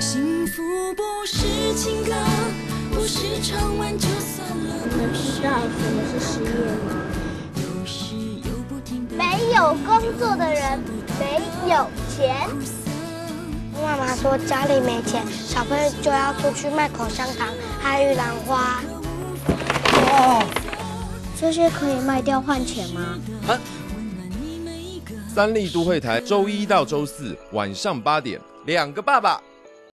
幸福不是情歌，不是唱完就算了。 你们知道什么是失业吗？ 没有工作的人没有钱。 妈妈说家里没钱，小朋友就要出去卖口香糖和玉兰花。 这些可以卖掉换钱吗？ 三立都会台周1到周4晚上8点，2个爸爸